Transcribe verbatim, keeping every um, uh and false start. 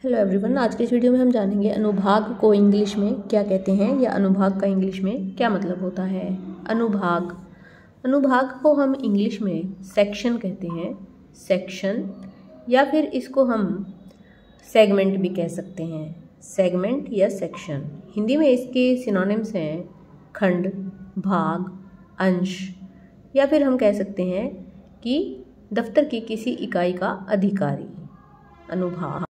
Hello everyone, आज के इस वीडियो में हम जानेंगे अनुभाग को इंग्लिश में क्या कहते हैं या अनुभाग का इंग्लिश में क्या मतलब होता है। अनुभाग अनुभाग को हम इंग्लिश में सेक्शन कहते हैं, सेक्शन, या फिर इसको हम सेगमेंट भी कह सकते हैं, सेगमेंट या सेक्शन। हिंदी में इसके सिनोनिम्स हैं खंड, भाग, अंश, या फिर हम कह सकते हैं कि दफ्तर की किसी इकाई का अधिकारी। अनुभाग